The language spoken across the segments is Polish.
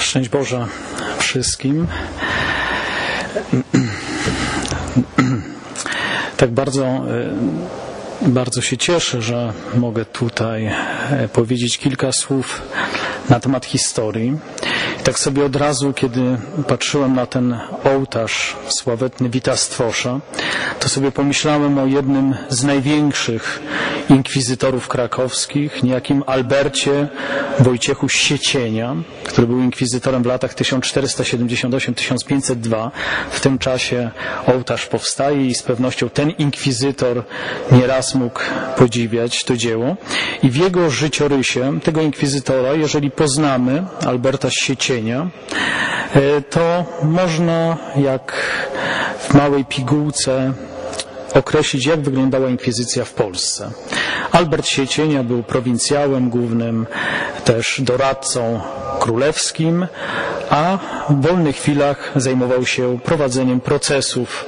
Szczęść Boże wszystkim. Tak bardzo się cieszę, że mogę tutaj powiedzieć kilka słów na temat historii. I tak sobie od razu, kiedy patrzyłem na ten ołtarz sławetny Wita Stwosza, to sobie pomyślałem o jednym z największych inkwizytorów krakowskich, niejakim Albercie Wojciechu Siecienia, który był inkwizytorem w latach 1478-1502. W tym czasie ołtarz powstaje i z pewnością ten inkwizytor nieraz mógł podziwiać to dzieło. I w jego życiorysie tego inkwizytora, jeżeli poznamy Alberta Siecienia, to można jak w małej pigułce określić, jak wyglądała inkwizycja w Polsce. Albert Siecienia był prowincjałem, głównym też doradcą królewskim, a w wolnych chwilach zajmował się prowadzeniem procesów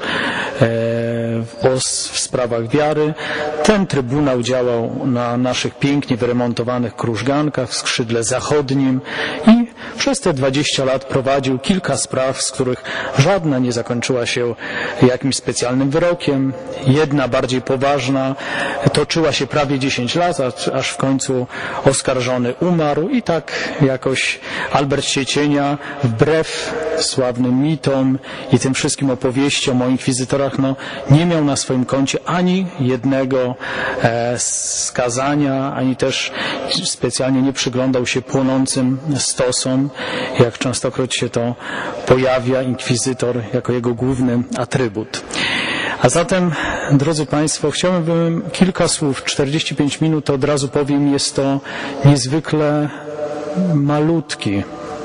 w sprawach wiary. Ten trybunał działał na naszych pięknie wyremontowanych krużgankach w skrzydle zachodnim i przez te 20 lat prowadził kilka spraw, z których żadna nie zakończyła się jakimś specjalnym wyrokiem. Jedna bardziej poważna toczyła się prawie 10 lat, aż w końcu oskarżony umarł i tak jakoś Albert Siecienia, wbrew sławnym mitom i tym wszystkim opowieściom o inkwizytorach, nie miał na swoim koncie ani jednego skazania, ani też specjalnie nie przyglądał się płonącym stosom, jak częstokroć się to pojawia, inkwizytor jako jego główny atrybut. A zatem, drodzy Państwo, chciałbym kilka słów, 45 minut, to od razu powiem, jest to niezwykle malutki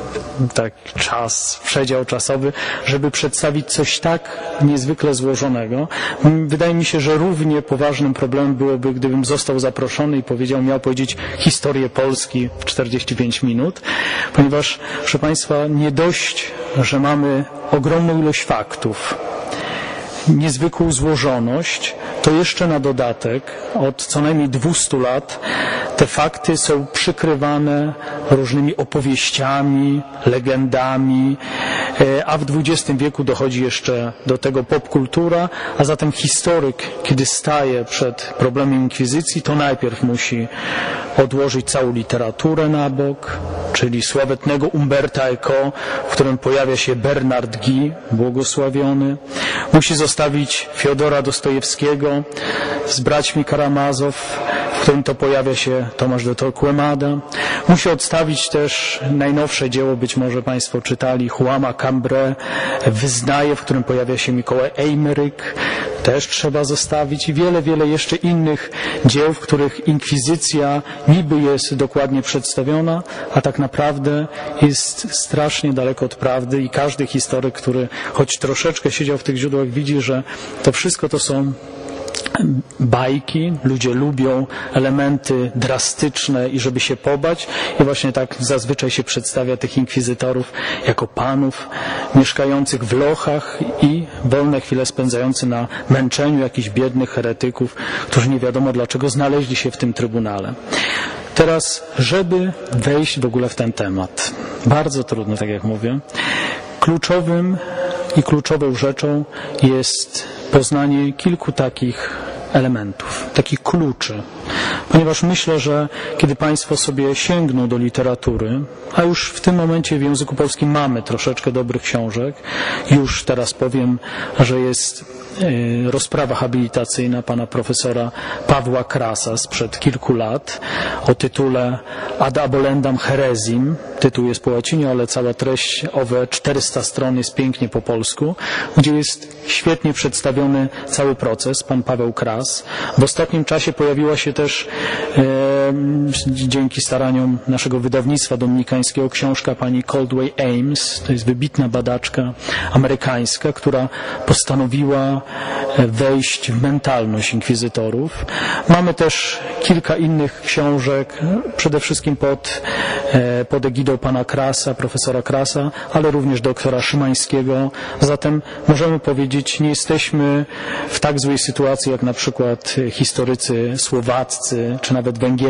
czas, przedział czasowy, żeby przedstawić coś tak niezwykle złożonego. Wydaje mi się, że równie poważnym problemem byłoby, gdybym został zaproszony i miał powiedzieć historię Polski w 45 minut, ponieważ, proszę Państwa, nie dość, że mamy ogromną ilość faktów, niezwykłą złożoność, to jeszcze na dodatek od co najmniej 200 lat te fakty są przykrywane różnymi opowieściami, legendami, a w XX wieku dochodzi jeszcze do tego popkultura, a zatem historyk, kiedy staje przed problemem inkwizycji, to najpierw musi odłożyć całą literaturę na bok, czyli sławetnego Umberta Eco, w którym pojawia się Bernard Guy, błogosławiony. Musi zostawić Fiodora Dostojewskiego z braćmi Karamazow, w którym to pojawia się Tomasz de Torquemada. Musi odstawić też najnowsze dzieło, być może Państwo czytali, Juana Cambrai, Wyznaje, w którym pojawia się Mikołaj Eymerich. Też trzeba zostawić i wiele jeszcze innych dzieł, w których inkwizycja niby jest dokładnie przedstawiona, a tak naprawdę jest strasznie daleko od prawdy i każdy historyk, który choć troszeczkę siedział w tych źródłach, widzi, że to wszystko to są bajki, ludzie lubią elementy drastyczne i żeby się pobać i właśnie tak zazwyczaj się przedstawia tych inkwizytorów jako panów mieszkających w lochach i wolne chwile spędzający na męczeniu jakichś biednych heretyków, którzy nie wiadomo dlaczego znaleźli się w tym trybunale. Teraz, żeby wejść w ogóle w ten temat, bardzo trudno, tak jak mówię, kluczową rzeczą jest poznanie kilku takich elementów, takich kluczy. Ponieważ myślę, że kiedy Państwo sobie sięgną do literatury, a już w tym momencie w języku polskim mamy troszeczkę dobrych książek, już teraz powiem, że jest rozprawa habilitacyjna pana profesora Pawła Krasa sprzed kilku lat o tytule Ad abolendam heresim. Tytuł jest po łacinie, ale cała treść, owe 400 stron, jest pięknie po polsku, gdzie jest świetnie przedstawiony cały proces, pan Paweł Kras. W ostatnim czasie pojawiła się też dzięki staraniom naszego wydawnictwa dominikańskiego książka pani Caldwell Ames, to jest wybitna badaczka amerykańska, która postanowiła wejść w mentalność inkwizytorów. Mamy też kilka innych książek, przede wszystkim pod egidą pana Krasa, profesora Krasa, ale również doktora Szymańskiego. Zatem możemy powiedzieć, nie jesteśmy w tak złej sytuacji jak na przykład historycy słowaccy, czy nawet węgierscy,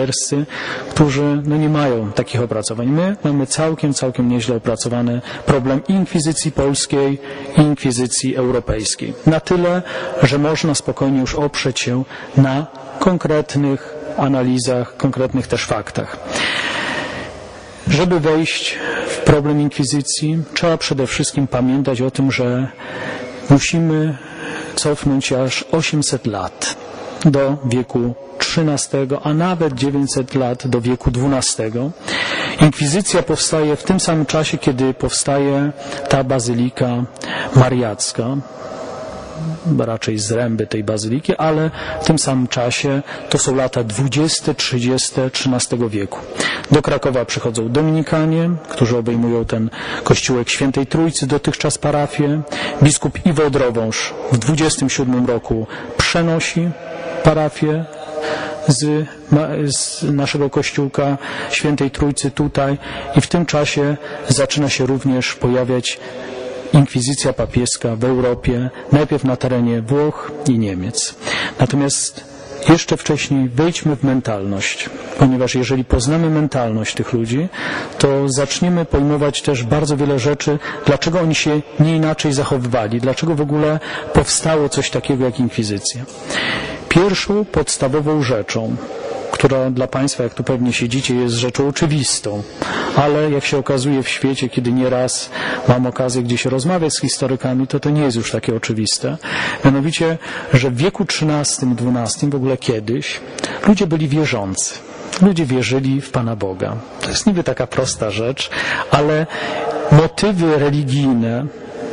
węgierscy, którzy nie mają takich opracowań. My mamy całkiem nieźle opracowany problem inkwizycji polskiej i inkwizycji europejskiej. Na tyle, że można spokojnie już oprzeć się na konkretnych analizach, konkretnych też faktach. Żeby wejść w problem inkwizycji, trzeba przede wszystkim pamiętać o tym, że musimy cofnąć aż 800 lat do wieku XIII, a nawet 900 lat do wieku XII. Inkwizycja powstaje w tym samym czasie, kiedy powstaje ta bazylika mariacka, raczej zręby tej bazyliki, ale w tym samym czasie to są lata 20, 30, XIII wieku. Do Krakowa przychodzą Dominikanie, którzy obejmują ten kościółek Świętej Trójcy, dotychczas parafię. Biskup Iwo Drowąż w 27 roku przenosi parafię z naszego kościółka Świętej Trójcy tutaj i w tym czasie zaczyna się również pojawiać inkwizycja papieska w Europie, najpierw na terenie Włoch i Niemiec. Natomiast jeszcze wcześniej wejdźmy w mentalność, ponieważ jeżeli poznamy mentalność tych ludzi, to zaczniemy pojmować też bardzo wiele rzeczy, dlaczego oni się nie inaczej zachowywali, dlaczego w ogóle powstało coś takiego jak inkwizycja. Pierwszą podstawową rzeczą, która dla Państwa, jak tu pewnie siedzicie, jest rzeczą oczywistą, ale jak się okazuje w świecie, kiedy nieraz mam okazję gdzieś rozmawiać z historykami, to nie jest już takie oczywiste. Mianowicie, że w wieku XIII-XII, w ogóle kiedyś, ludzie byli wierzący. Ludzie wierzyli w Pana Boga. To jest niby taka prosta rzecz, ale motywy religijne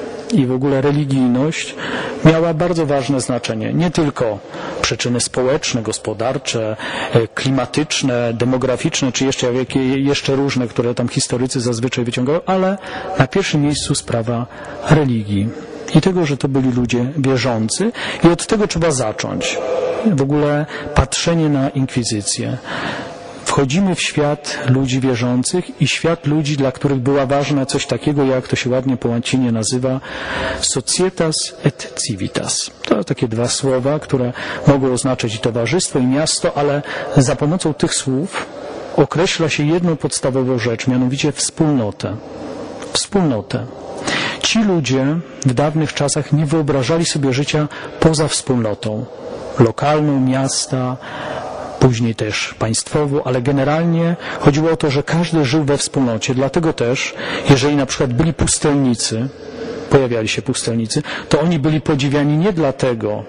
i w ogóle religijność miała bardzo ważne znaczenie. Nie tylko przyczyny społeczne, gospodarcze, klimatyczne, demograficzne, czy jeszcze różne, które tam historycy zazwyczaj wyciągają, ale na pierwszym miejscu sprawa religii. I tego, że to byli ludzie wierzący i od tego trzeba zacząć. W ogóle patrzenie na inkwizycję. Wchodzimy w świat ludzi wierzących i świat ludzi, dla których była ważna coś takiego, jak to się ładnie po łacinie nazywa societas et civitas. To takie dwa słowa, które mogą oznaczać i towarzystwo, i miasto, ale za pomocą tych słów określa się jedną podstawową rzecz, mianowicie wspólnotę. Wspólnotę. Ci ludzie w dawnych czasach nie wyobrażali sobie życia poza wspólnotą. Lokalną, miasta, później też państwową, ale generalnie chodziło o to, że każdy żył we wspólnocie. Dlatego też, jeżeli na przykład byli pustelnicy, pojawiali się pustelnicy, to oni byli podziwiani nie dlatego,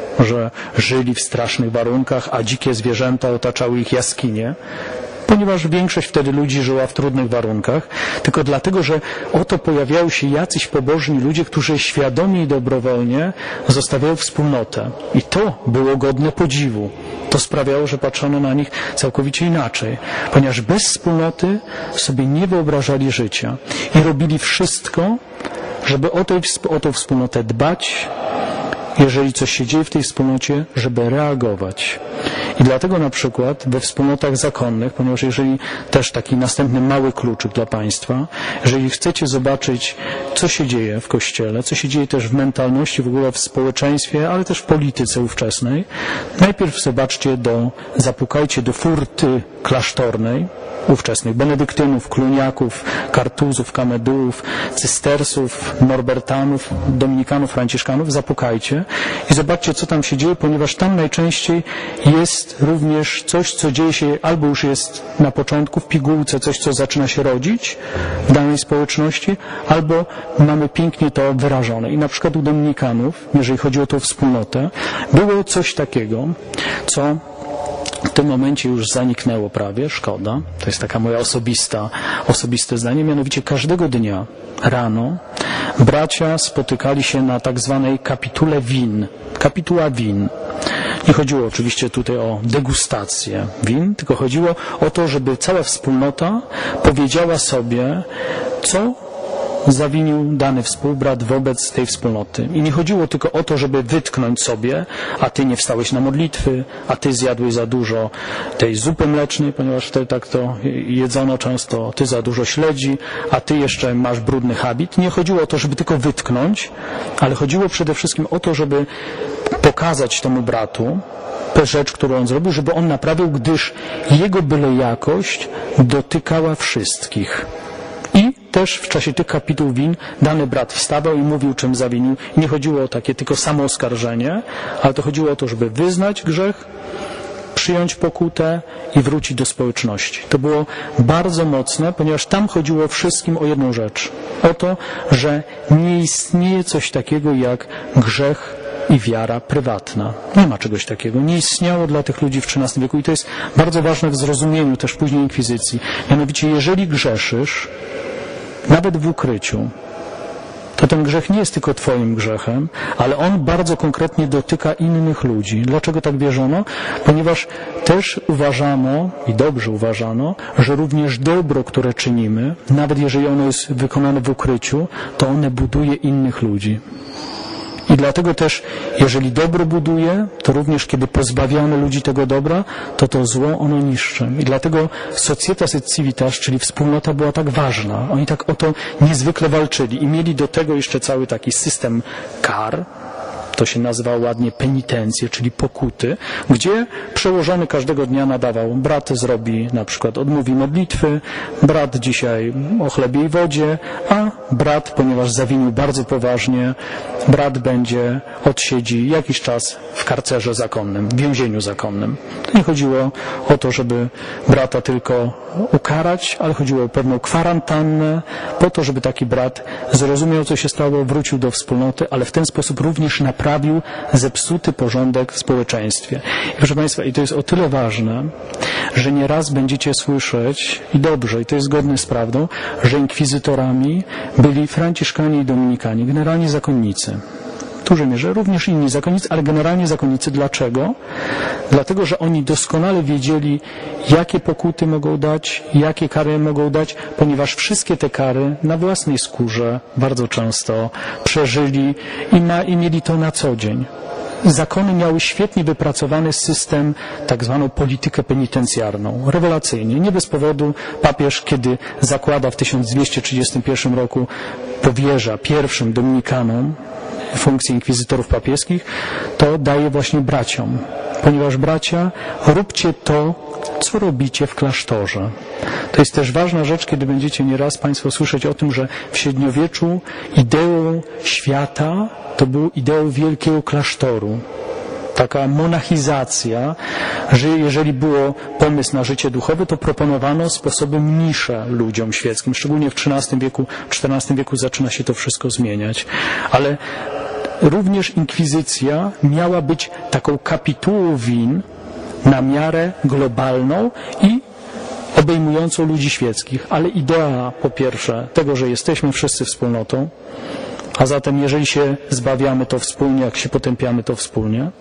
że żyli w strasznych warunkach, a dzikie zwierzęta otaczały ich jaskinie, ponieważ większość wtedy ludzi żyła w trudnych warunkach, tylko dlatego, że oto pojawiają się jacyś pobożni ludzie, którzy świadomie i dobrowolnie zostawiają wspólnotę. I to było godne podziwu. To sprawiało, że patrzono na nich całkowicie inaczej, ponieważ bez wspólnoty sobie nie wyobrażali życia i robili wszystko, żeby o tą wspólnotę dbać, jeżeli coś się dzieje w tej wspólnocie, żeby reagować. I dlatego na przykład we wspólnotach zakonnych, ponieważ jeżeli też taki następny mały kluczyk dla Państwa, jeżeli chcecie zobaczyć, co się dzieje w Kościele, co się dzieje też w mentalności, w ogóle w społeczeństwie, ale też w polityce ówczesnej, najpierw zapukajcie do furty klasztornej, ówczesnych benedyktynów, kluniaków, kartuzów, kamedułów, cystersów, norbertanów, dominikanów, franciszkanów, zapukajcie i zobaczcie, co tam się dzieje, ponieważ tam najczęściej jest również coś, co dzieje się, albo już jest na początku w pigułce, coś, co zaczyna się rodzić w danej społeczności, albo mamy pięknie to wyrażone. I na przykład u dominikanów, jeżeli chodzi o tą wspólnotę, było coś takiego, co w tym momencie już zaniknęło prawie, szkoda. To jest taka moja osobiste zdanie. Mianowicie każdego dnia rano bracia spotykali się na tak zwanej kapitule win. Kapituła win. Nie chodziło oczywiście tutaj o degustację win, tylko chodziło o to, żeby cała wspólnota powiedziała sobie, co zawinił dany współbrat wobec tej wspólnoty. I nie chodziło tylko o to, żeby wytknąć sobie, a ty nie wstałeś na modlitwy, a ty zjadłeś za dużo tej zupy mlecznej, ponieważ wtedy tak to jedzono często, ty za dużo śledzi, a ty jeszcze masz brudny habit. Nie chodziło o to, żeby tylko wytknąć, ale chodziło przede wszystkim o to, żeby pokazać temu bratu To jest rzecz, którą on zrobił, żeby on naprawił, gdyż jego byle jakość dotykała wszystkich. I też w czasie tych kapituł win dany brat wstawał i mówił, czym zawinił. Nie chodziło o takie tylko samooskarżenie, ale to chodziło o to, żeby wyznać grzech, przyjąć pokutę i wrócić do społeczności. To było bardzo mocne, ponieważ tam chodziło wszystkim o jedną rzecz. O to, że nie istnieje coś takiego jak grzech i wiara prywatna. Nie ma czegoś takiego. Nie istniało dla tych ludzi w XIII wieku i to jest bardzo ważne w zrozumieniu też później inkwizycji. Mianowicie, jeżeli grzeszysz, nawet w ukryciu, to ten grzech nie jest tylko twoim grzechem, ale on bardzo konkretnie dotyka innych ludzi. Dlaczego tak wierzono? Ponieważ też uważano, i dobrze uważano, że również dobro, które czynimy, nawet jeżeli ono jest wykonane w ukryciu, to one buduje innych ludzi. I dlatego też, jeżeli dobro buduje, to również kiedy pozbawiamy ludzi tego dobra, to zło ono niszczy. I dlatego Societas et Civitas, czyli wspólnota, była tak ważna. Oni tak o to niezwykle walczyli i mieli do tego jeszcze cały taki system kar. To się nazywa ładnie penitencje, czyli pokuty, gdzie przełożony każdego dnia nadawał, brat zrobi na przykład, odmówi modlitwy, brat dzisiaj o chlebie i wodzie, a brat, ponieważ zawinił bardzo poważnie, brat będzie odsiedzi jakiś czas w karcerze zakonnym, w więzieniu zakonnym. To nie chodziło o to, żeby brata tylko ukarać, ale chodziło o pewną kwarantannę, po to, żeby taki brat zrozumiał, co się stało, wrócił do wspólnoty, ale w ten sposób również naprawił zepsuty porządek w społeczeństwie. I proszę Państwa, i to jest o tyle ważne, że nieraz będziecie słyszeć, i dobrze, i to jest zgodne z prawdą, że inkwizytorami byli Franciszkanie i Dominikanie, generalnie zakonnicy. W dużej mierze również inni zakonnicy, ale generalnie zakonnicy. Dlaczego? Dlatego, że oni doskonale wiedzieli, jakie pokuty mogą dać, jakie kary mogą dać, ponieważ wszystkie te kary na własnej skórze bardzo często przeżyli i mieli to na co dzień. Zakony miały świetnie wypracowany system, tak zwaną politykę penitencjarną. Rewelacyjnie. Nie bez powodu papież, kiedy zakłada w 1231 roku, powierza pierwszym dominikanom funkcję inkwizytorów papieskich, to daje właśnie braciom. Ponieważ bracia, róbcie to, co robicie w klasztorze. To jest też ważna rzecz, kiedy będziecie nieraz Państwo słyszeć o tym, że w średniowieczu ideą świata to był ideą wielkiego klasztoru. Taka monachizacja, że jeżeli było pomysł na życie duchowe, to proponowano sposoby mnisze ludziom świeckim. Szczególnie w XIII wieku, XIV wieku zaczyna się to wszystko zmieniać. Ale również inkwizycja miała być taką kapitułą win na miarę globalną i obejmującą ludzi świeckich. Ale idea, po pierwsze, tego, że jesteśmy wszyscy wspólnotą, a zatem jeżeli się zbawiamy, to wspólnie, jak się potępiamy, to wspólnie.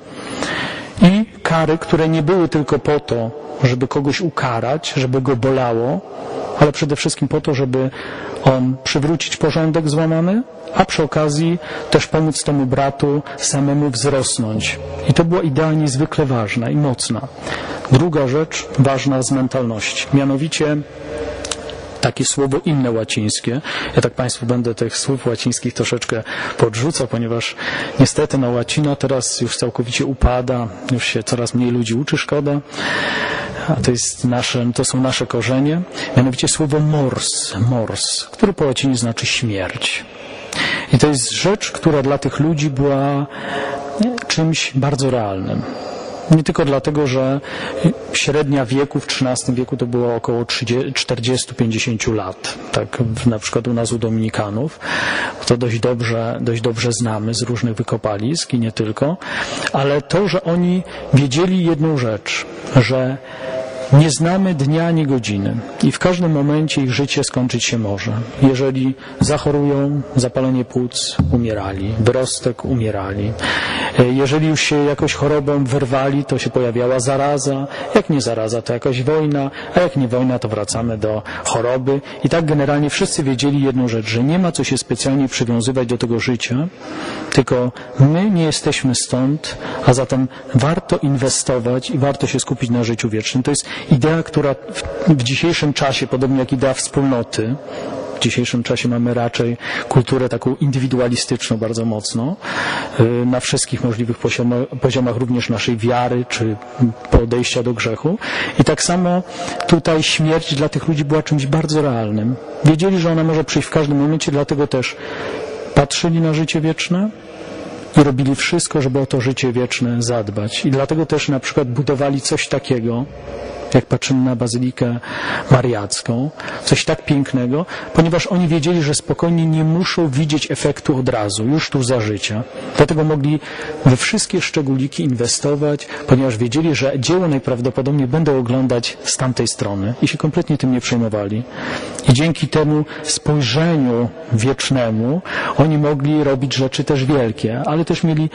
I kary, które nie były tylko po to, żeby kogoś ukarać, żeby go bolało, ale przede wszystkim po to, żeby on przywrócić porządek złamany, a przy okazji też pomóc temu bratu samemu wzrosnąć. I to była idea niezwykle ważna i mocna. Druga rzecz ważna z mentalności, mianowicie takie słowo inne łacińskie. Ja tak Państwu będę tych słów łacińskich troszeczkę podrzucał, ponieważ niestety łacina teraz już całkowicie upada, już się coraz mniej ludzi uczy, szkoda. A to są nasze korzenie. Mianowicie słowo mors, które po łacinie znaczy śmierć. I to jest rzecz, która dla tych ludzi była czymś bardzo realnym. Nie tylko dlatego, że średnia wieku w XIII wieku to było około 40-50 lat. Tak na przykład u nas u Dominikanów. To dość dobrze znamy z różnych wykopalisk i nie tylko. Ale to, że oni wiedzieli jedną rzecz, że nie znamy dnia ani godziny i w każdym momencie ich życie skończyć się może. Jeżeli zachorują, zapalenie płuc, umierali, wyrostek, umierali. Jeżeli już się jakoś chorobą wyrwali, to się pojawiała zaraza. Jak nie zaraza, to jakaś wojna, a jak nie wojna, to wracamy do choroby. I tak generalnie wszyscy wiedzieli jedną rzecz, że nie ma co się specjalnie przywiązywać do tego życia, tylko my nie jesteśmy stąd, a zatem warto inwestować i warto się skupić na życiu wiecznym. To jest idea, która w dzisiejszym czasie, podobnie jak idea wspólnoty, W dzisiejszym czasie mamy raczej kulturę taką indywidualistyczną bardzo mocno, na wszystkich możliwych poziomach również naszej wiary czy podejścia do grzechu. I tak samo tutaj śmierć dla tych ludzi była czymś bardzo realnym. Wiedzieli, że ona może przyjść w każdym momencie, dlatego też patrzyli na życie wieczne i robili wszystko, żeby o to życie wieczne zadbać. I dlatego też na przykład budowali coś takiego, jak patrzymy na Bazylikę Mariacką, coś tak pięknego, ponieważ oni wiedzieli, że spokojnie nie muszą widzieć efektu od razu, już tu za życia. Dlatego mogli we wszystkie szczególiki inwestować, ponieważ wiedzieli, że dzieło najprawdopodobniej będą oglądać z tamtej strony i się kompletnie tym nie przejmowali. I dzięki temu spojrzeniu wiecznemu oni mogli robić rzeczy też wielkie, ale też mieli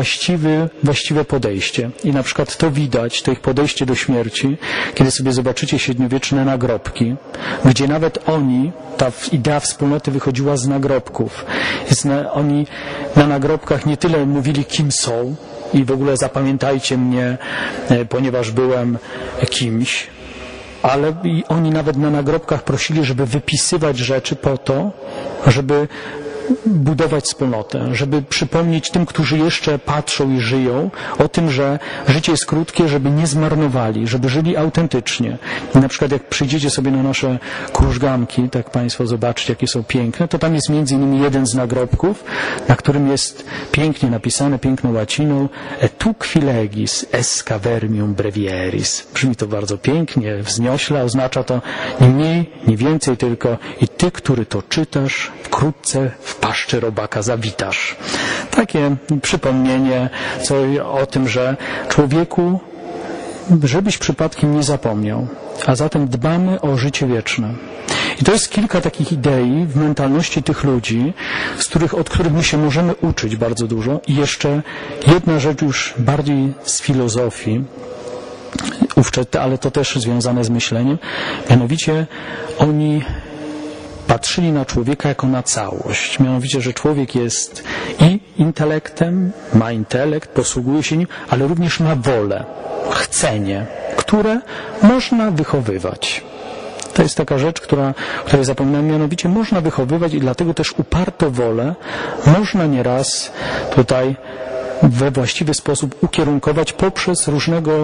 właściwe podejście. I na przykład to widać, to ich podejście do śmierci, kiedy sobie zobaczycie średniowieczne nagrobki, gdzie nawet oni, ta idea wspólnoty wychodziła z nagrobków. Oni na nagrobkach nie tyle mówili, kim są i w ogóle zapamiętajcie mnie, ponieważ byłem kimś, ale i oni nawet na nagrobkach prosili, żeby wypisywać rzeczy po to, żeby budować wspólnotę, żeby przypomnieć tym, którzy jeszcze patrzą i żyją, o tym, że życie jest krótkie, żeby nie zmarnowali, żeby żyli autentycznie. I na przykład jak przyjdziecie sobie na nasze krużganki, tak Państwo zobaczcie, jakie są piękne, to tam jest między innymi jeden z nagrobków, na którym jest pięknie napisane, piękną łaciną tu qui legis esca vermium brevieris. Brzmi to bardzo pięknie, wzniośle, oznacza to nie mniej, nie więcej, tylko i ty, który to czytasz, wkrótce w paszczy robaka zawitasz. Takie przypomnienie o tym, że człowieku, żebyś przypadkiem nie zapomniał, a zatem dbamy o życie wieczne. I to jest kilka takich idei w mentalności tych ludzi, od których my się możemy uczyć bardzo dużo. I jeszcze jedna rzecz już bardziej z filozofii, ale to też związane z myśleniem, mianowicie oni patrzyli na człowieka jako na całość. Mianowicie, że człowiek jest i intelektem, ma intelekt, posługuje się nim, ale również ma wolę, chcenie, które można wychowywać. To jest taka rzecz, której zapominam, mianowicie można wychowywać i dlatego też uparto wolę można nieraz tutaj we właściwy sposób ukierunkować poprzez różnego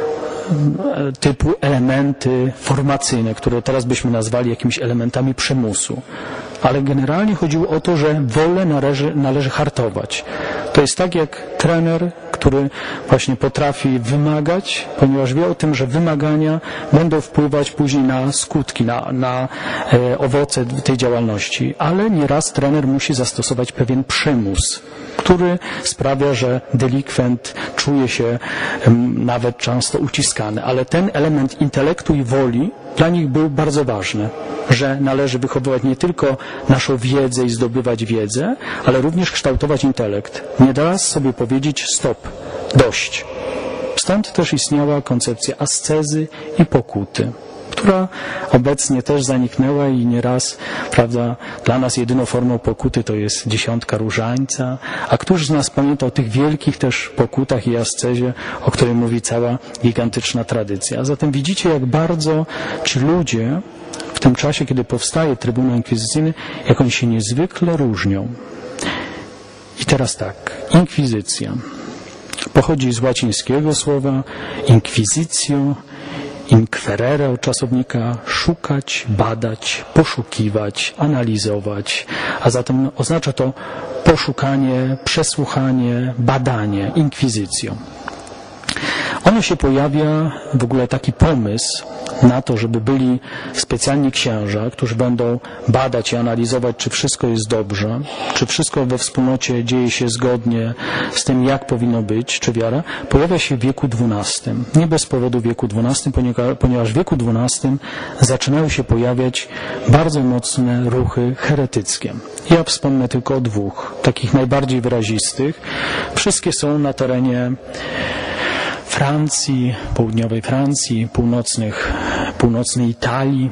typu elementy formacyjne, które teraz byśmy nazwali jakimiś elementami przymusu. Ale generalnie chodziło o to, że wolę należy hartować. To jest tak jak trener, który właśnie potrafi wymagać, ponieważ wie o tym, że wymagania będą wpływać później na skutki, na owoce tej działalności. Ale nieraz trener musi zastosować pewien przymus, który sprawia, że delikwent czuje się nawet często uciskany. Ale ten element intelektu i woli dla nich był bardzo ważny, że należy wychowywać nie tylko naszą wiedzę i zdobywać wiedzę, ale również kształtować intelekt. Nie da sobie powiedzieć stop, dość. Stąd też istniała koncepcja ascezy i pokuty, która obecnie też zaniknęła i nieraz, prawda, dla nas jedyną formą pokuty to jest 10 różańca, a któż z nas pamięta o tych wielkich też pokutach i ascezie, o której mówi cała gigantyczna tradycja. A zatem widzicie, jak bardzo ci ludzie w tym czasie, kiedy powstaje Trybunał Inkwizycyjny, jak oni się niezwykle różnią. I teraz tak, inkwizycja pochodzi z łacińskiego słowa inquisitio, inquirere od czasownika szukać, badać, poszukiwać, analizować, a zatem oznacza to poszukanie, przesłuchanie, badanie, inkwizycją. Ono się pojawia, w ogóle taki pomysł na to, żeby byli specjalni księża, którzy będą badać i analizować, czy wszystko jest dobrze, czy wszystko we wspólnocie dzieje się zgodnie z tym, jak powinno być, czy wiara, pojawia się w wieku XII. Nie bez powodu w wieku XII, ponieważ w wieku XII zaczynały się pojawiać bardzo mocne ruchy heretyckie. Ja wspomnę tylko o dwóch, takich najbardziej wyrazistych. Wszystkie są na terenie Francji, południowej Francji, północnej Italii.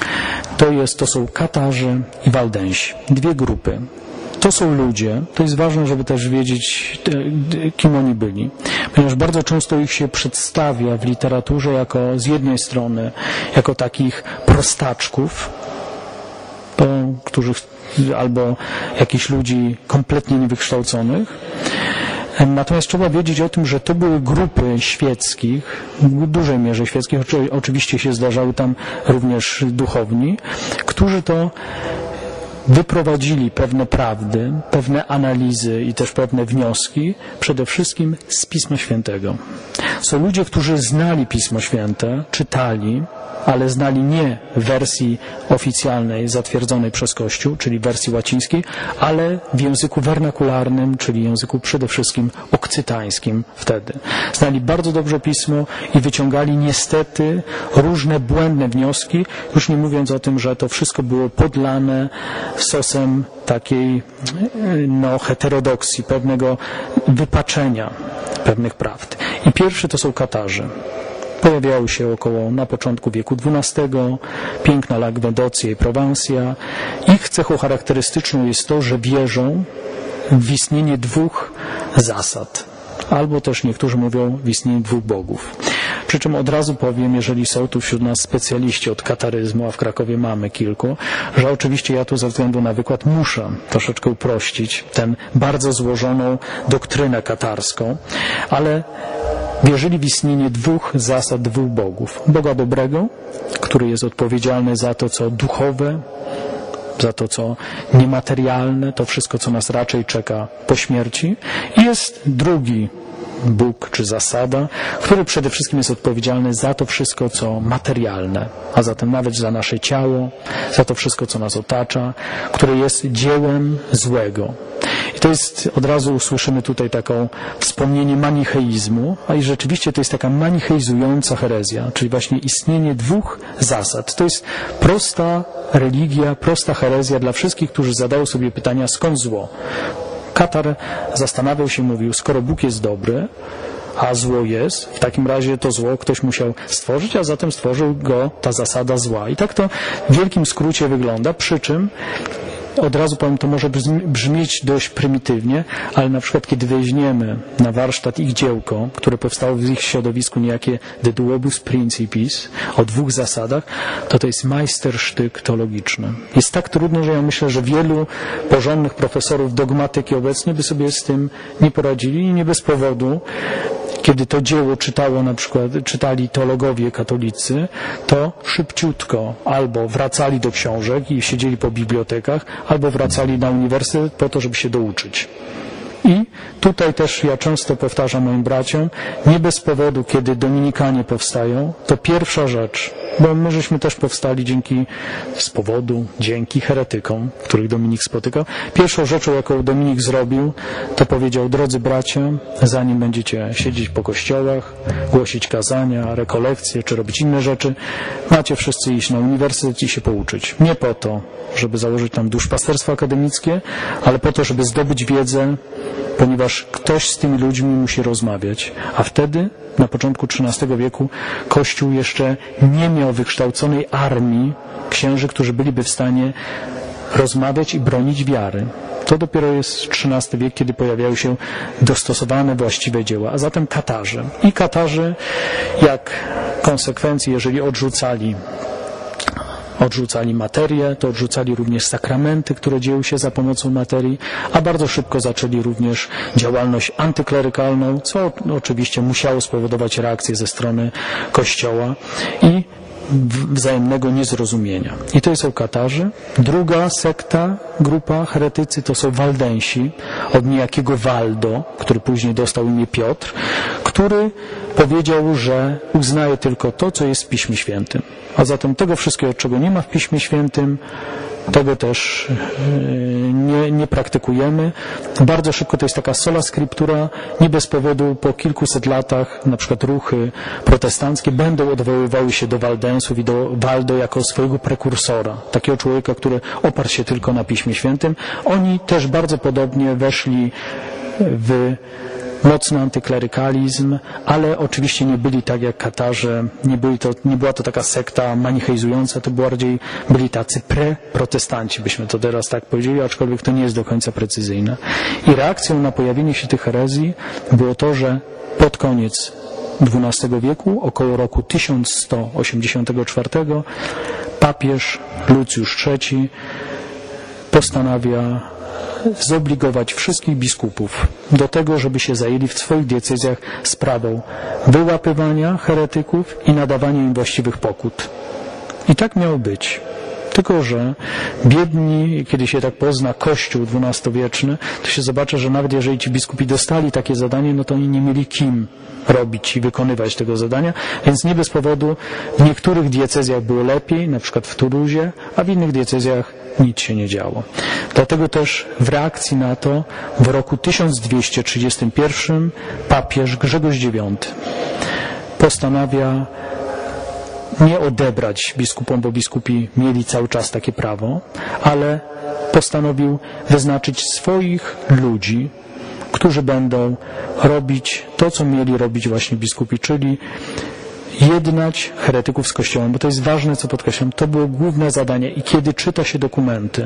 To są Katarzy i Waldensi. Dwie grupy. To są ludzie, to jest ważne, żeby też wiedzieć, kim oni byli. Ponieważ bardzo często ich się przedstawia w literaturze jako z jednej strony jako takich prostaczków, albo jakichś ludzi kompletnie niewykształconych. Natomiast trzeba wiedzieć o tym, że to były grupy świeckich, w dużej mierze świeckich, oczywiście się zdarzały tam również duchowni, którzy to wyprowadzili pewne prawdy, pewne analizy i też pewne wnioski, przede wszystkim z Pisma Świętego. Są ludzie, którzy znali Pismo Święte, czytali, ale znali nie wersji oficjalnej, zatwierdzonej przez Kościół, czyli wersji łacińskiej, ale w języku wernakularnym, czyli języku przede wszystkim okcytańskim wtedy. Znali bardzo dobrze Pismo i wyciągali niestety różne błędne wnioski, już nie mówiąc o tym, że to wszystko było podlane sosem takiej heterodoksji, pewnego wypaczenia pewnych prawd. I pierwszy to są Katarzy. Pojawiały się na początku wieku XII, piękna Languedocja i Prowansja. Ich cechą charakterystyczną jest to, że wierzą w istnienie dwóch zasad, albo też niektórzy mówią w istnienie dwóch bogów. Przy czym od razu powiem, jeżeli są tu wśród nas specjaliści od kataryzmu, a w Krakowie mamy kilku, że oczywiście ja tu ze względu na wykład muszę troszeczkę uprościć tę bardzo złożoną doktrynę katarską, ale wierzyli w istnienie dwóch zasad, dwóch bogów. Boga dobrego, który jest odpowiedzialny za to, co duchowe, za to, co niematerialne, to wszystko, co nas raczej czeka po śmierci. I jest drugi Bóg czy zasada, który przede wszystkim jest odpowiedzialny za to wszystko, co materialne, a zatem nawet za nasze ciało, za to wszystko, co nas otacza, które jest dziełem złego. I to jest, od razu usłyszymy tutaj taką wspomnienie manicheizmu, a i rzeczywiście to jest taka manicheizująca herezja, czyli właśnie istnienie dwóch zasad. To jest prosta religia, prosta herezja dla wszystkich, którzy zadają sobie pytania, skąd zło. Katar zastanawiał się, mówił, skoro Bóg jest dobry, a zło jest, w takim razie to zło ktoś musiał stworzyć, a zatem stworzył go ta zasada zła. I tak to w wielkim skrócie wygląda, przy czym od razu powiem, to może brzmieć dość prymitywnie, ale na przykład kiedy weźmiemy na warsztat ich dziełko, które powstało w ich środowisku niejakie De Duobus Principis, o dwóch zasadach, to jest majstersztyk teologiczny. Jest tak trudno, że ja myślę, że wielu porządnych profesorów dogmatyki obecnie by sobie z tym nie poradzili i nie bez powodu. Kiedy to dzieło czytali teologowie katolicy, to szybciutko albo wracali do książek i siedzieli po bibliotekach, albo wracali na uniwersytet po to, żeby się douczyć. I tutaj też ja często powtarzam moim braciom, nie bez powodu, kiedy dominikanie powstają, to pierwsza rzecz, bo my żeśmy też powstali dzięki heretykom, których Dominik spotykał. Pierwszą rzeczą, jaką Dominik zrobił, to powiedział, drodzy bracia, zanim będziecie siedzieć po kościołach, głosić kazania, rekolekcje, czy robić inne rzeczy, macie wszyscy iść na uniwersytet i się pouczyć. Nie po to, żeby założyć tam duszpasterstwo akademickie, ale po to, żeby zdobyć wiedzę, ponieważ ktoś z tymi ludźmi musi rozmawiać. A wtedy, na początku XIII wieku, Kościół jeszcze nie miał wykształconej armii księży, którzy byliby w stanie rozmawiać i bronić wiary. To dopiero jest XIII wiek, kiedy pojawiały się dostosowane właściwe dzieła. A zatem Katarzy. I Katarzy, jak konsekwencje, jeżeli odrzucali materię, to odrzucali również sakramenty, które dzieją się za pomocą materii, a bardzo szybko zaczęli również działalność antyklerykalną, co oczywiście musiało spowodować reakcję ze strony Kościoła i wzajemnego niezrozumienia. I to są Katarzy. Druga grupa heretycy to są Waldensi, od niejakiego Waldo, który później dostał imię Piotr, który powiedział, że uznaje tylko to, co jest w Piśmie Świętym. A zatem tego wszystkiego, czego nie ma w Piśmie Świętym, tego też nie praktykujemy. Bardzo szybko to jest taka sola scriptura, nie bez powodu po kilkuset latach, na przykład ruchy protestanckie będą odwoływały się do Waldensów i do Waldo jako swojego prekursora, takiego człowieka, który oparł się tylko na Piśmie Świętym. Oni też bardzo podobnie weszli w mocny antyklerykalizm, ale oczywiście nie byli tak jak Katarze, nie była to taka sekta manicheizująca, to bardziej byli tacy preprotestanci, byśmy to teraz tak powiedzieli, aczkolwiek to nie jest do końca precyzyjne. I reakcją na pojawienie się tych herezji było to, że pod koniec XII wieku, około roku 1184, papież Lucjusz III postanawia zobligować wszystkich biskupów do tego, żeby się zajęli w swoich diecezjach sprawą wyłapywania heretyków i nadawania im właściwych pokut. I tak miało być. Tylko że biedni, kiedy się tak pozna Kościół XII-wieczny, to się zobaczy, że nawet jeżeli ci biskupi dostali takie zadanie, no to oni nie mieli kim robić i wykonywać tego zadania, więc nie bez powodu w niektórych diecezjach było lepiej, na przykład w Turuzie, a w innych diecezjach nic się nie działo. Dlatego też w reakcji na to w roku 1231 papież Grzegorz IX postanawia nie odebrać biskupom, bo biskupi mieli cały czas takie prawo, ale postanowił wyznaczyć swoich ludzi, którzy będą robić to, co mieli robić właśnie biskupi, czyli jednać heretyków z Kościołem, bo to jest ważne, co podkreślam, to było główne zadanie i kiedy czyta się dokumenty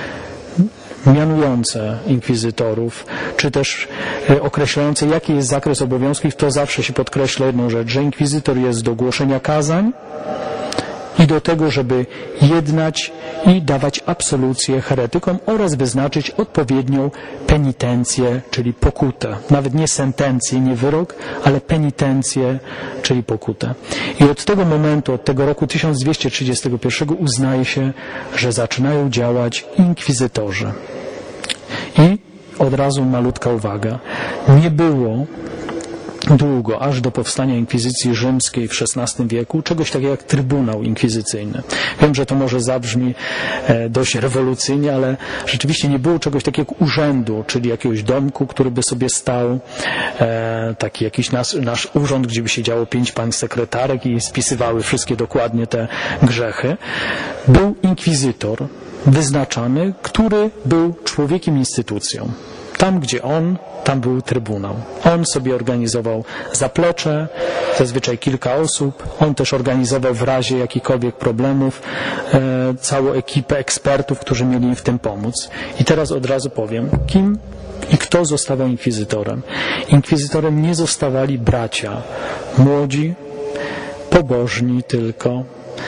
mianujące inkwizytorów, czy też określające, jaki jest zakres obowiązków, to zawsze się podkreśla jedną rzecz, że inkwizytor jest do głoszenia kazań i do tego, żeby jednać i dawać absolucję heretykom oraz wyznaczyć odpowiednią penitencję, czyli pokutę. Nawet nie sentencję, nie wyrok, ale penitencję, czyli pokutę. I od tego momentu, od tego roku 1231 uznaje się, że zaczynają działać inkwizytorzy. I od razu malutka uwaga. Nie było długo, aż do powstania inkwizycji rzymskiej w XVI wieku, czegoś takiego jak Trybunał Inkwizycyjny. Wiem, że to może zabrzmi dość rewolucyjnie, ale rzeczywiście nie było czegoś takiego jak urzędu, czyli jakiegoś domku, który by sobie stał, taki jakiś nasz urząd, gdzie by siedziało 5 pań sekretarek i spisywały wszystkie dokładnie te grzechy. Był inkwizytor wyznaczany, który był człowiekiem, instytucją. Tam, gdzie on, tam był trybunał. On sobie organizował zaplecze, zazwyczaj kilka osób. On też organizował w razie jakichkolwiek problemów całą ekipę ekspertów, którzy mieli im w tym pomóc. I teraz od razu powiem, kim i kto zostawał inkwizytorem. Inkwizytorem nie zostawali bracia młodzi, pobożni tylko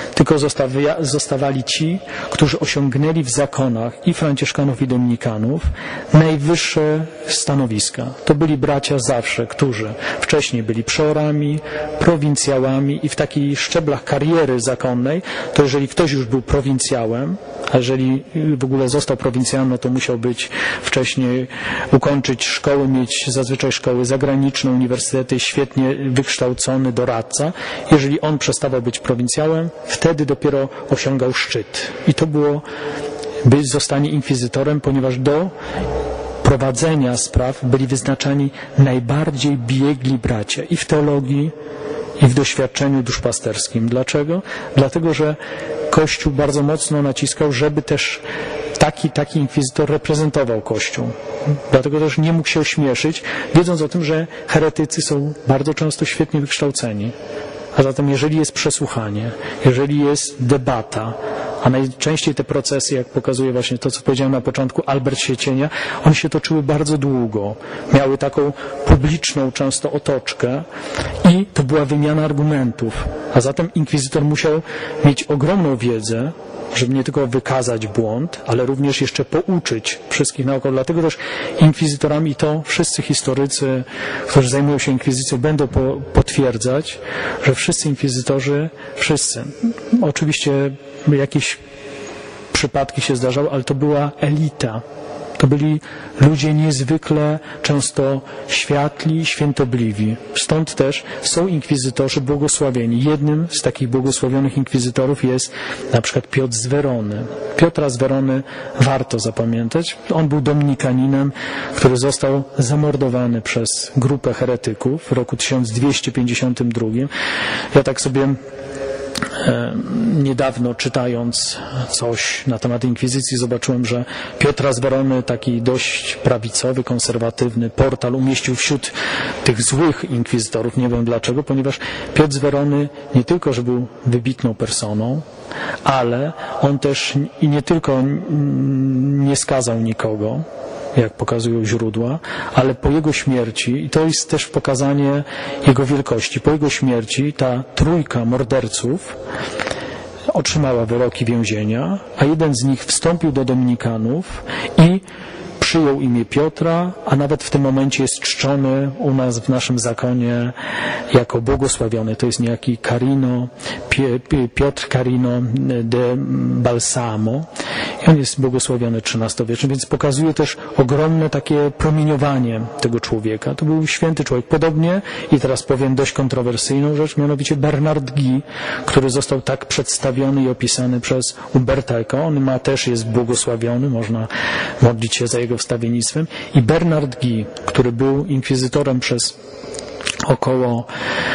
zostawali ci, którzy osiągnęli w zakonach i franciszkanów, i dominikanów najwyższe stanowiska. To byli bracia zawsze, którzy wcześniej byli przeorami, prowincjałami i w takich szczeblach kariery zakonnej, to jeżeli ktoś już był prowincjałem, a jeżeli w ogóle został prowincjałem, no to musiał być wcześniej, ukończyć szkoły, mieć zazwyczaj szkoły zagraniczne, uniwersytety, świetnie wykształcony doradca. Jeżeli on przestawał być prowincjałem, wtedy dopiero osiągał szczyt. I to było zostanie inkwizytorem, ponieważ do prowadzenia spraw byli wyznaczani najbardziej biegli bracia i w teologii, i w doświadczeniu duszpasterskim. Dlaczego? Dlatego, że Kościół bardzo mocno naciskał, żeby też taki inkwizytor reprezentował Kościół. Dlatego też nie mógł się ośmieszyć, wiedząc o tym, że heretycy są bardzo często świetnie wykształceni. A zatem jeżeli jest przesłuchanie, jeżeli jest debata, a najczęściej te procesy, jak pokazuje właśnie to, co powiedziałem na początku, Albert Siecienia, one się toczyły bardzo długo. Miały taką publiczną często otoczkę i to była wymiana argumentów. A zatem inkwizytor musiał mieć ogromną wiedzę, żeby nie tylko wykazać błąd, ale również jeszcze pouczyć wszystkich naokoło. Dlatego też inkwizytorami to wszyscy historycy, którzy zajmują się inkwizycją, będą potwierdzać, że wszyscy inkwizytorzy, oczywiście jakieś przypadki się zdarzały, ale to była elita. To byli ludzie niezwykle często światli, świętobliwi. Stąd też są inkwizytorzy błogosławieni. Jednym z takich błogosławionych inkwizytorów jest na przykład Piotr z Werony. Piotra z Werony warto zapamiętać. On był dominikaninem, który został zamordowany przez grupę heretyków w roku 1252. Ja tak sobie niedawno czytając coś na temat inkwizycji zobaczyłem, że Piotra z Werony, taki dość prawicowy, konserwatywny portal umieścił wśród tych złych inkwizytorów. Nie wiem dlaczego, ponieważ Piotr z Werony nie tylko, że był wybitną personą, ale on też i nie tylko nie skazał nikogo, jak pokazują źródła, ale po jego śmierci, i to jest też pokazanie jego wielkości, po jego śmierci ta trójka morderców otrzymała wyroki więzienia, a jeden z nich wstąpił do Dominikanów i przyjął imię Piotra, a nawet w tym momencie jest czczony u nas w naszym zakonie jako błogosławiony. To jest niejaki Carino, Piotr Carino de Balsamo. I on jest błogosławiony XIII-wieczny, więc pokazuje też ogromne takie promieniowanie tego człowieka. To był święty człowiek. Podobnie, i teraz powiem dość kontrowersyjną rzecz, mianowicie Bernard Guy, który został tak przedstawiony i opisany przez Umberto Eco. On też jest błogosławiony, można modlić się za jego wstawiennictwem. I Bernard Guy, który był inkwizytorem przez około